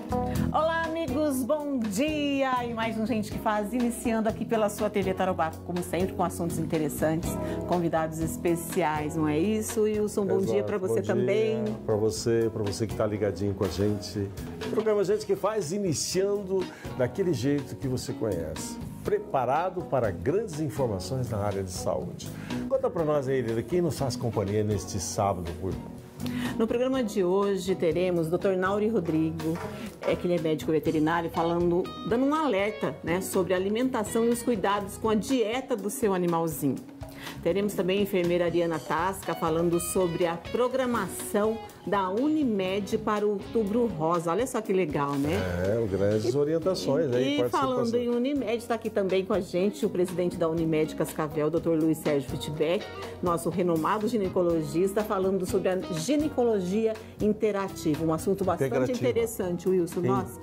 Olá, amigos, bom dia! E mais um Gente que Faz, iniciando aqui pela sua TV Tarobá, como sempre, com assuntos interessantes, convidados especiais, não é isso, Wilson? Bom dia para você também. Para você que está ligadinho com a gente. O programa Gente que Faz, iniciando daquele jeito que você conhece. Preparado para grandes informações na área de saúde. Conta para nós aí, Lila, quem nos faz companhia neste sábado, por No programa de hoje teremos o Dr. Nauri Rodrigo, que ele é médico veterinário, dando um alerta, né, sobre a alimentação e os cuidados com a dieta do seu animalzinho. Teremos também a enfermeira Ariana Tasca falando sobre a programação da Unimed para o Outubro Rosa. Olha só que legal, né? Grandes orientações aí. E falando em Unimed, está aqui também com a gente o presidente da Unimed Cascavel, Dr. Luiz Sérgio Fittbeck, nosso renomado ginecologista, falando sobre a ginecologia interativa. Um assunto bastante interessante, Wilson.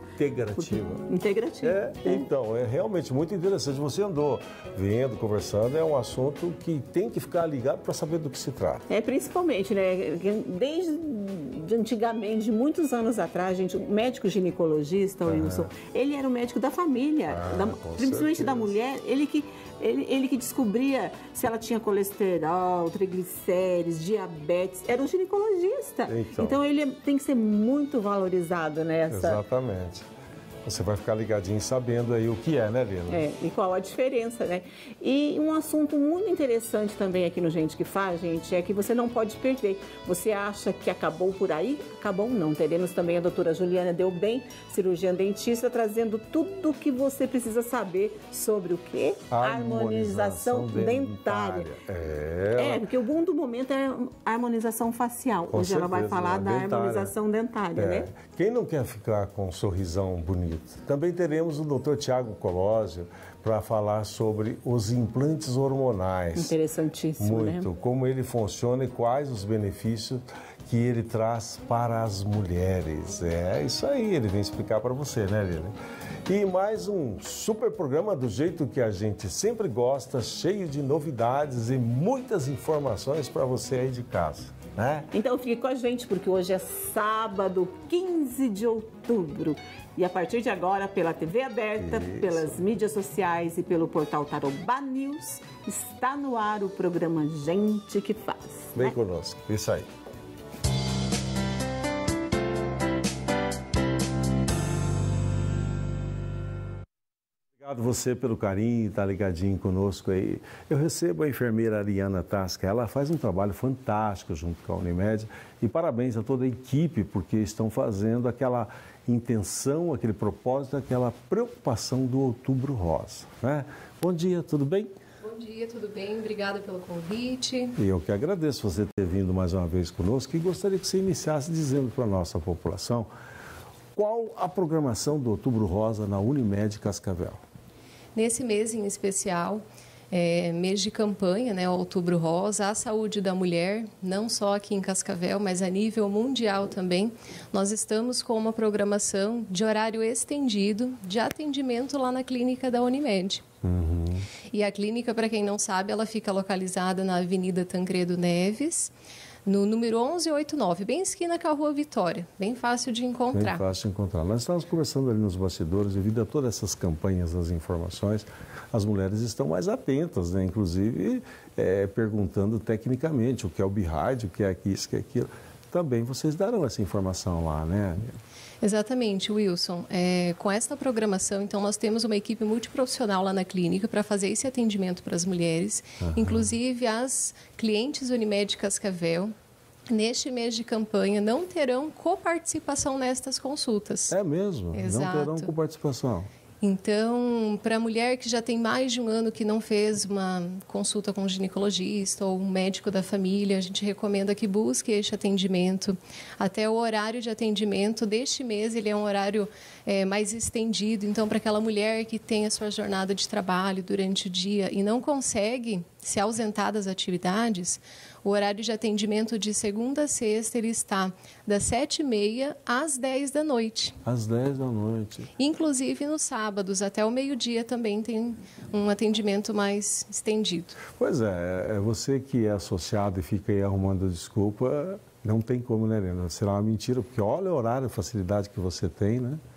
Integrativa. Então, é realmente muito interessante. Você andou vendo, conversando, é um assunto que tem que ficar ligado para saber do que se trata. Principalmente, né? Desde antigamente, de muitos anos atrás, gente, o médico ginecologista, Wilson, ele era o médico da família, principalmente da mulher, ele que descobria se ela tinha colesterol, triglicérides, diabetes, era um ginecologista. Então ele tem que ser muito valorizado nessa. Exatamente. Você vai ficar ligadinho sabendo aí o que é, né, Lila? E qual a diferença, né? E um assunto muito interessante também aqui no Gente que Faz, gente, é que você não pode perder. Você acha que acabou por aí? Acabou não. Teremos também a doutora Juliana Delbem, cirurgiã dentista, trazendo tudo o que você precisa saber sobre o quê? Harmonização dentária. Porque o bom do momento é a harmonização facial. Hoje ela vai falar da harmonização dentária, né? Quem não quer ficar com um sorrisão bonito? Também teremos o Dr. Tiago Colosio para falar sobre os implantes hormonais. Interessantíssimo, muito, né? Como ele funciona e quais os benefícios que ele traz para as mulheres. É isso aí, ele vem explicar para você, né, Lila? E mais um super programa do jeito que a gente sempre gosta, cheio de novidades e muitas informações para você aí de casa, né? Então fique com a gente, porque hoje é sábado, 15 de outubro. E a partir de agora, pela TV aberta, pelas mídias sociais e pelo portal Tarobá News, está no ar o programa Gente que Faz. Vem conosco, isso aí. Obrigado você pelo carinho, tá ligadinho conosco aí. Eu recebo a enfermeira Ariana Tasca, ela faz um trabalho fantástico junto com a Unimed e parabéns a toda a equipe porque estão fazendo aquela intenção, aquele propósito, aquela preocupação do Outubro Rosa, né? Bom dia, tudo bem? Bom dia, tudo bem? Obrigada pelo convite. E eu que agradeço você ter vindo mais uma vez conosco e gostaria que você iniciasse dizendo para a nossa população qual a programação do Outubro Rosa na Unimed Cascavel. Nesse mês em especial, mês de campanha, né, Outubro Rosa, a saúde da mulher, não só aqui em Cascavel, mas a nível mundial também, nós estamos com uma programação de horário estendido de atendimento lá na clínica da Unimed. E a clínica, para quem não sabe, ela fica localizada na Avenida Tancredo Neves, no número 1189, bem esquina com a Rua Vitória, bem fácil de encontrar. Bem fácil de encontrar. Nós estávamos conversando ali nos bastidores, devido a todas essas campanhas, as informações, as mulheres estão mais atentas, né? Inclusive perguntando tecnicamente o que é o BIRAD, o que é isso, o que é aquilo. Também vocês darão essa informação lá, né? Exatamente, Wilson. Com esta programação, então, nós temos uma equipe multiprofissional lá na clínica para fazer esse atendimento para as mulheres, inclusive as clientes Unimed Cascavel. Neste mês de campanha, não terão coparticipação nestas consultas. É mesmo? Exato. Não terão coparticipação. Então, para a mulher que já tem mais de um ano que não fez uma consulta com um ginecologista ou um médico da família, a gente recomenda que busque este atendimento. Até o horário de atendimento deste mês, ele é um horário mais estendido. Então, para aquela mulher que tem a sua jornada de trabalho durante o dia e não consegue se ausentar das atividades, o horário de atendimento de segunda a sexta ele está das 7h30 às 10 da noite. Às 10 da noite. Inclusive nos sábados, até o meio-dia também tem um atendimento mais estendido. Pois é, você que é associado e fica aí arrumando desculpa, não tem como, né, Helena? Será uma mentira, porque olha o horário, a facilidade que você tem, né?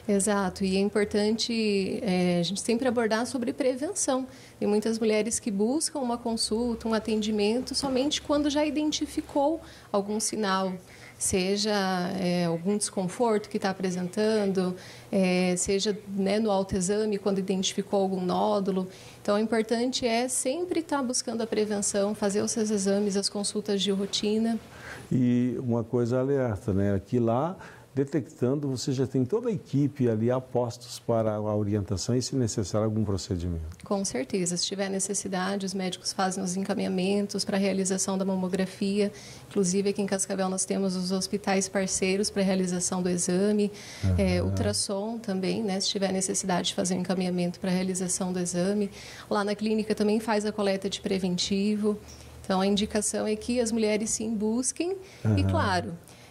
Exato, e é importante a gente sempre abordar sobre prevenção. Tem muitas mulheres que buscam uma consulta, um atendimento, somente quando já identificou algum sinal, seja algum desconforto que está apresentando, seja, né, no autoexame, quando identificou algum nódulo. Então, o importante é sempre estar buscando a prevenção, fazer os seus exames, as consultas de rotina. E uma coisa alerta, né? Aqui lá, detectando, você já tem toda a equipe ali a postos para a orientação e, se necessário, algum procedimento. Com certeza. Se tiver necessidade, os médicos fazem os encaminhamentos para a realização da mamografia. Inclusive, aqui em Cascavel, nós temos os hospitais parceiros para a realização do exame. Ultrassom também, né? Se tiver necessidade de fazer um encaminhamento para a realização do exame. Lá na clínica também faz a coleta de preventivo. Então, a indicação é que as mulheres sim busquem. E, claro,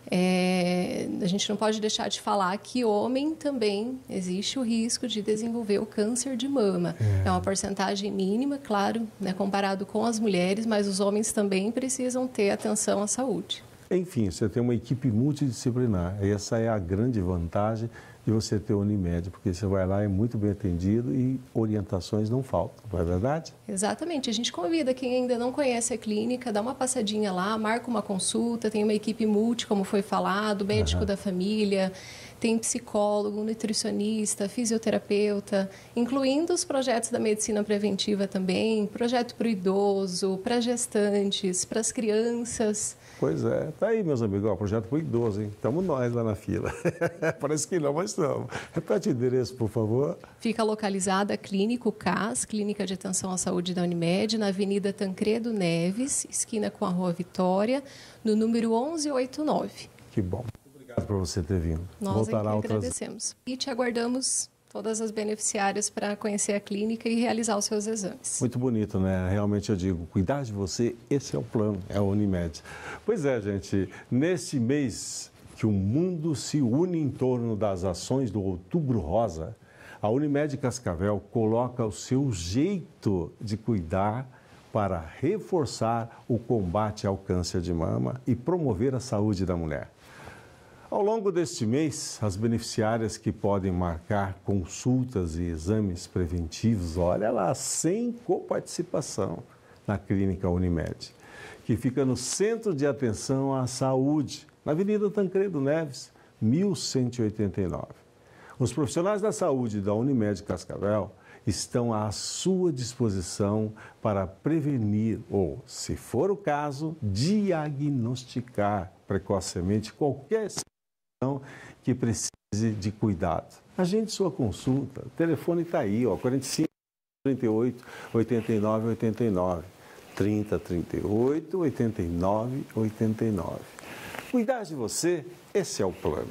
a gente não pode deixar de falar que homem também existe o risco de desenvolver o câncer de mama. É uma porcentagem mínima, claro, né, comparado com as mulheres, mas os homens também precisam ter atenção à saúde. Enfim, você tem uma equipe multidisciplinar. Essa é a grande vantagem de você ter o Unimed, porque você vai lá, é muito bem atendido e orientações não faltam, não é verdade? Exatamente. A gente convida quem ainda não conhece a clínica, dá uma passadinha lá, marca uma consulta, tem uma equipe multi, como foi falado, médico da família, tem psicólogo, nutricionista, fisioterapeuta, incluindo os projetos da medicina preventiva também, projeto para o idoso, para gestantes, para as crianças. Pois é, tá aí, meus amigos, ó, projeto para o idoso, hein? Estamos nós lá na fila. Parece que não, mas estamos. Repete o endereço, por favor. Fica localizada a Clínico CAS, Clínica de Atenção à Saúde da Unimed, na Avenida Tancredo Neves, esquina com a Rua Vitória, no número 1189. Que bom. Obrigado por você ter vindo. Nós agradecemos. E te aguardamos todas as beneficiárias para conhecer a clínica e realizar os seus exames. Muito bonito, né? Realmente eu digo, cuidar de você, esse é o plano, é o Unimed. Pois é, gente, neste mês que o mundo se une em torno das ações do Outubro Rosa, a Unimed Cascavel coloca o seu jeito de cuidar para reforçar o combate ao câncer de mama e promover a saúde da mulher. Ao longo deste mês, as beneficiárias que podem marcar consultas e exames preventivos, olha lá, sem coparticipação na Clínica Unimed, que fica no Centro de Atenção à Saúde, na Avenida Tancredo Neves, 1189. Os profissionais da saúde da Unimed Cascavel estão à sua disposição para prevenir ou, se for o caso, diagnosticar precocemente qualquer situação que precise de cuidado. Agende sua consulta. O telefone está aí, ó, 45 38 89 89. 30 38 89 89. Cuidar de você, esse é o plano.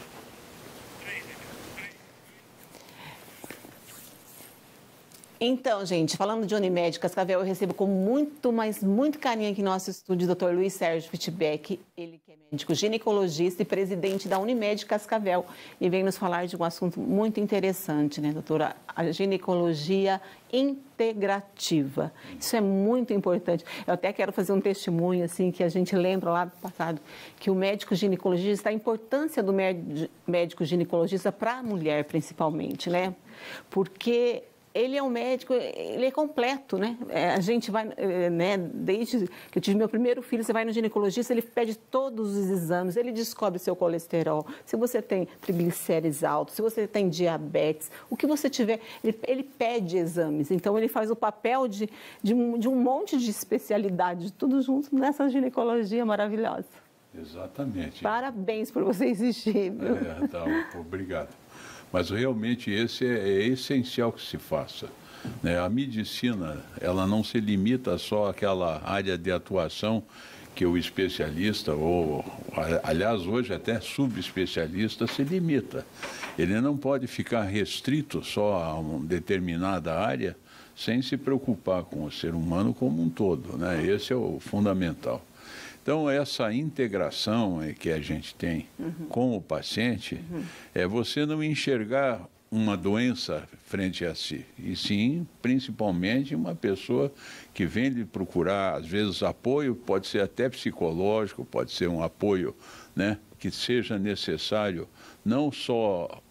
Então, gente, falando de Unimed Cascavel, eu recebo com muito, mas muito carinho aqui no nosso estúdio o Dr. Luiz Sérgio Fittbeck, ele que é médico ginecologista e presidente da Unimed Cascavel, e vem nos falar de um assunto muito interessante, né, doutora? A ginecologia integrativa. Isso é muito importante. Eu até quero fazer um testemunho, assim, que a gente lembra lá do passado, que o médico ginecologista, a importância do médico ginecologista para a mulher, principalmente, né? Porque ele é um médico, ele é completo, né? A gente vai, né, desde que eu tive meu primeiro filho, você vai no ginecologista, ele pede todos os exames, ele descobre seu colesterol, se você tem triglicérides altos, se você tem diabetes, o que você tiver, ele pede exames. Então, ele faz o papel de um monte de especialidades, tudo junto nessa ginecologia maravilhosa. Exatamente. Parabéns por você existir. Viu? Tá, obrigado. Mas realmente esse é essencial que se faça, né? A medicina, ela não se limita só àquela área de atuação que o especialista, ou aliás hoje até subespecialista, se limita. Ele não pode ficar restrito só a uma determinada área sem se preocupar com o ser humano como um todo, né? Esse é o fundamental. Então, essa integração que a gente tem com o paciente é você não enxergar uma doença frente a si, e sim, principalmente, uma pessoa que vem lhe procurar, às vezes, apoio, pode ser até psicológico, pode ser um apoio, né, que seja necessário não só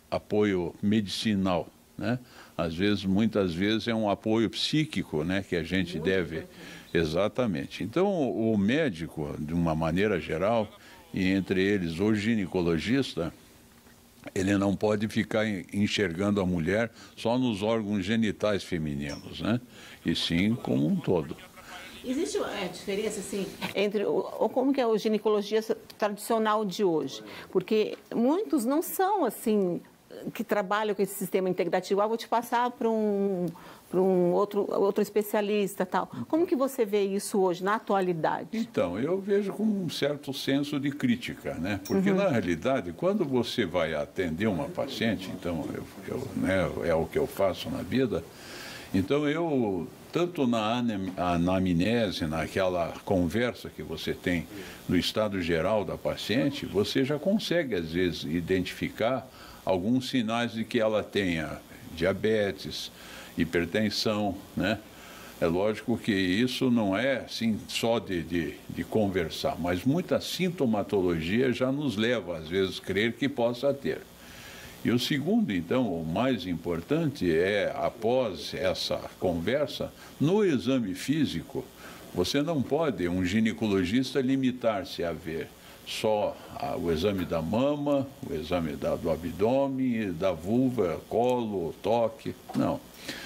apoio medicinal, né? Às vezes, muitas vezes é um apoio psíquico, né, que a gente deve... Exatamente. Então, o médico, de uma maneira geral, e entre eles o ginecologista, ele não pode ficar enxergando a mulher só nos órgãos genitais femininos, né? E sim como um todo. Existe diferença, assim, entre como que é o ginecologista tradicional de hoje? Porque muitos não são, assim, que trabalham com esse sistema integrativo. Vou te passar para um outro especialista, tal. Como que você vê isso hoje, na atualidade? Então, eu vejo com um certo senso de crítica, né? Porque, na realidade, quando você vai atender uma paciente, então, é o que eu faço na vida, então eu... Tanto na anamnese, naquela conversa que você tem no estado geral da paciente, você já consegue, às vezes, identificar alguns sinais de que ela tenha diabetes, hipertensão, né? É lógico que isso não é assim, só de conversar, mas muita sintomatologia já nos leva, às vezes, a crer que possa ter. E o segundo, então, o mais importante é, após essa conversa, no exame físico, você não pode, um ginecologista, limitar-se a ver só o exame da mama, o exame do abdômen, da vulva, colo, toque, não.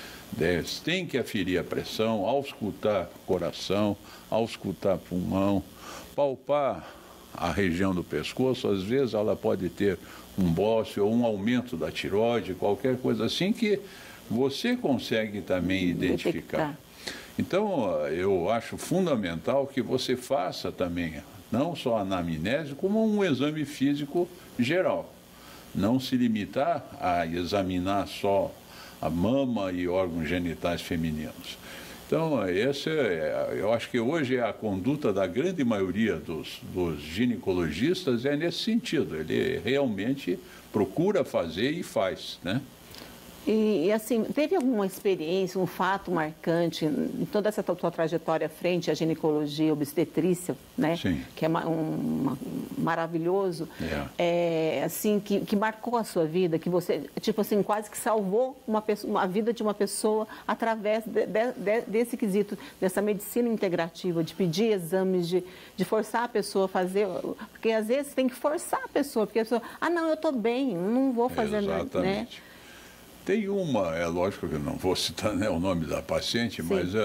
Tem que aferir a pressão, auscultar coração, auscultar pulmão, palpar a região do pescoço, às vezes ela pode ter um bócio ou um aumento da tireoide, qualquer coisa assim que você consegue também identificar. Então, eu acho fundamental que você faça também, não só a anamnese, como um exame físico geral. Não se limitar a examinar só a mama e órgãos genitais femininos. Então, eu acho que hoje a conduta da grande maioria dos ginecologistas é nesse sentido. Ele realmente procura fazer e faz, né? E assim, teve alguma experiência, um fato marcante em toda essa tua trajetória frente à ginecologia, obstetrícia, né? Sim. Que é maravilhoso, assim, que marcou a sua vida, que você, tipo assim, quase que salvou a vida de uma pessoa através desse quesito, dessa medicina integrativa, de pedir exames, de forçar a pessoa a fazer, porque às vezes tem que forçar a pessoa, porque a pessoa, não, eu estou bem, não vou fazer nada, né? Tem é lógico que eu não vou citar, né, o nome da paciente, sim, mas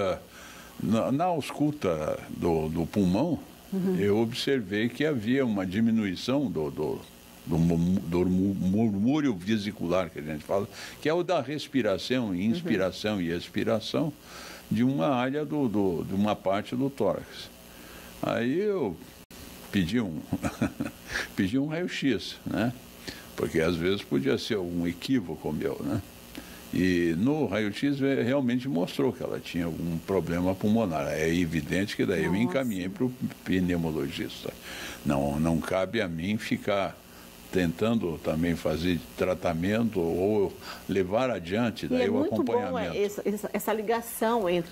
na ausculta do pulmão, eu observei que havia uma diminuição do murmúrio vesicular, que a gente fala, que é o da respiração, inspiração e expiração de uma área de uma parte do tórax. Aí eu pedi um raio-x, né? Porque às vezes podia ser um equívoco meu, né? E no raio-x realmente mostrou que ela tinha algum problema pulmonar. É evidente que daí eu me encaminhei para o pneumologista. Não cabe a mim ficar tentando também fazer tratamento ou levar adiante daí o acompanhamento. É muito bom essa ligação entre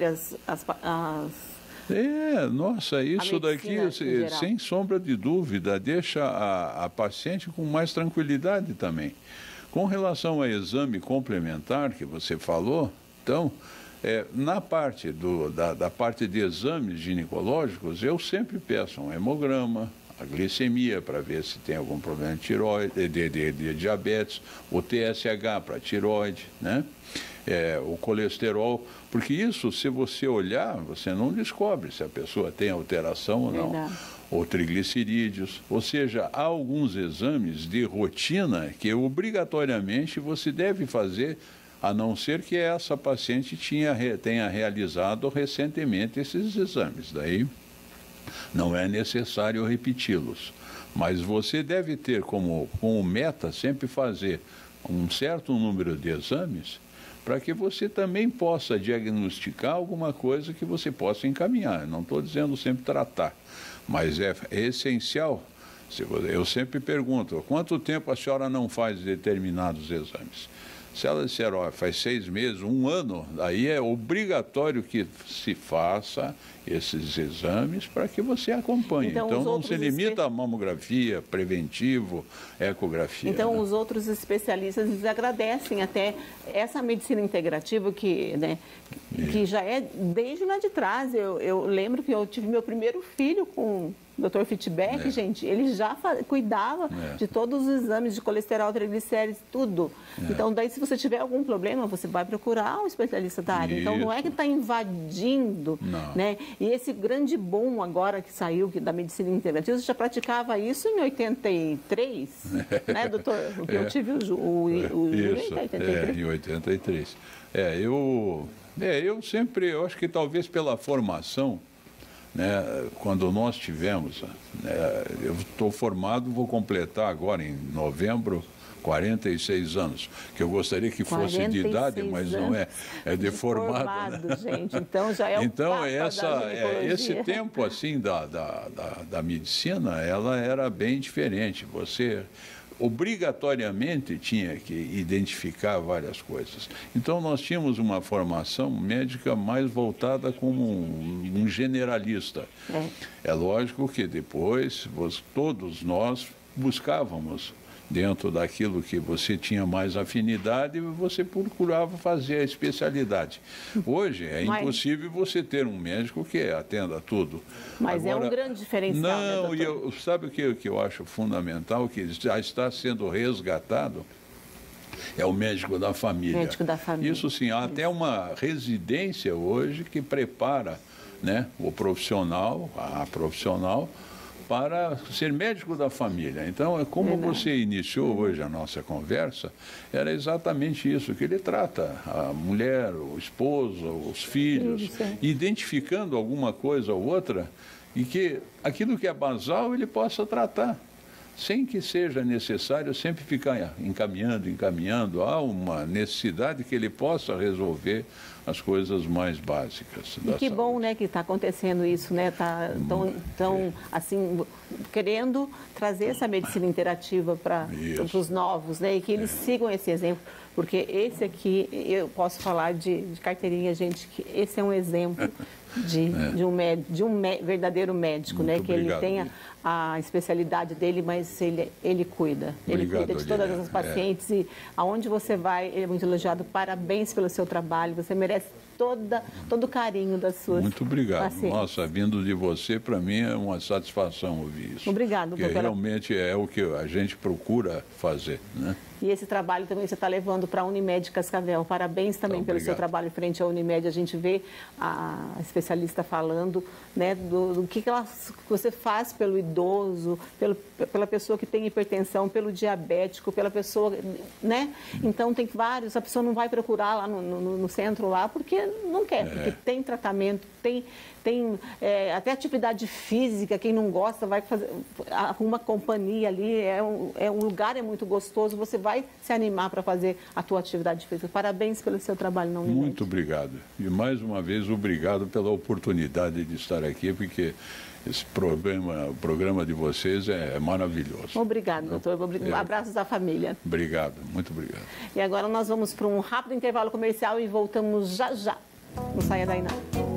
nossa, isso daqui, sem sombra de dúvida, deixa a paciente com mais tranquilidade também. Com relação ao exame complementar que você falou, então, na parte da parte de exames ginecológicos, eu sempre peço um hemograma, a glicemia para ver se tem algum problema de tireoide, de diabetes, o TSH para tireoide, né? O colesterol, porque isso, se você olhar, você não descobre se a pessoa tem alteração ou não. Verdade. Ou triglicerídeos, ou seja, há alguns exames de rotina que obrigatoriamente você deve fazer, a não ser que essa paciente tenha realizado recentemente esses exames. Daí não é necessário repeti-los. Mas você deve ter como meta sempre fazer um certo número de exames para que você também possa diagnosticar alguma coisa que você possa encaminhar. Eu não estou dizendo sempre tratar, mas é essencial. Eu sempre pergunto, quanto tempo a senhora não faz determinados exames? Se ela disser, ó, faz 6 meses, 1 ano, aí é obrigatório que se faça esses exames para que você acompanhe. Então não se limita à mamografia, preventivo, ecografia. Então, né? Os outros especialistas eles agradecem até essa medicina integrativa que, né, que já é desde lá de trás. Eu lembro que eu tive meu primeiro filho com o Dr. Fitbeck, gente, ele já cuidava de todos os exames de colesterol, triglicérides, tudo. Então, daí, se você tiver algum problema, você vai procurar um especialista da área. Então, não é que está invadindo, né? E esse grande boom agora que saiu da medicina integrativa, você já praticava isso em 83, né, doutor? Porque eu tive o isso, em 83. Eu sempre, eu acho que talvez pela formação, né, quando nós tivemos, eu estou formado, vou completar agora em novembro 46 anos, que eu gostaria que fosse de idade, mas não é, é de formado, né? Gente, então já é o então esse tempo assim da medicina, ela era bem diferente. Você obrigatoriamente tinha que identificar várias coisas. Então, nós tínhamos uma formação médica mais voltada como um generalista. É lógico que depois, todos nós buscávamos, dentro daquilo que você tinha mais afinidade, você procurava fazer a especialidade. Hoje é impossível você ter um médico que atenda tudo. Mas agora, é um grande diferencial, não, né, doutor? Sabe o que eu acho fundamental, que já está sendo resgatado? É o médico da família. Médico da família. Isso sim, há até uma residência hoje que prepara, né, o profissional, a profissional, para ser médico da família. Então, como você iniciou hoje a nossa conversa, era exatamente isso, que ele trata a mulher, o esposo, os filhos, identificando alguma coisa ou outra, e que aquilo que é basal ele possa tratar, sem que seja necessário sempre ficar encaminhando, há uma necessidade que ele possa resolver as coisas mais básicas. E que bom, né, que está acontecendo isso, né? Tá tão assim, querendo trazer essa medicina interativa para os novos, né? E que eles sigam esse exemplo, porque esse aqui, eu posso falar de carteirinha, gente, que esse é um exemplo de um verdadeiro médico, né? Que ele tenha a especialidade dele, mas ele cuida. Ele cuida de todas as pacientes e aonde você vai, ele é muito elogiado. Parabéns pelo seu trabalho, você merece todo o carinho das suas Muito obrigado. pacientes. Nossa, vindo de você, para mim é uma satisfação ouvir isso. Obrigado, porque doutora. realmente é o que a gente procura fazer, né? E esse trabalho também você está levando para a Unimed Cascavel. Parabéns também pelo seu trabalho frente à Unimed. A gente vê a especialista falando, né, do que você faz pelo idoso, pela pessoa que tem hipertensão, pelo diabético, pela pessoa, né? Então tem vários, a pessoa não vai procurar lá no centro lá porque não quer, porque tem tratamento, tem até atividade física, quem não gosta vai fazer, arruma companhia ali, um lugar muito gostoso, você vai se animar para fazer a tua atividade física. Parabéns pelo seu trabalho na Unimed. Muito obrigado. E mais uma vez, obrigado pela oportunidade de estar aqui, porque esse o programa de vocês é maravilhoso. Obrigado, doutor. Abraços à família. Obrigado, muito obrigado. E agora nós vamos para um rápido intervalo comercial e voltamos já já. Não saia daí não.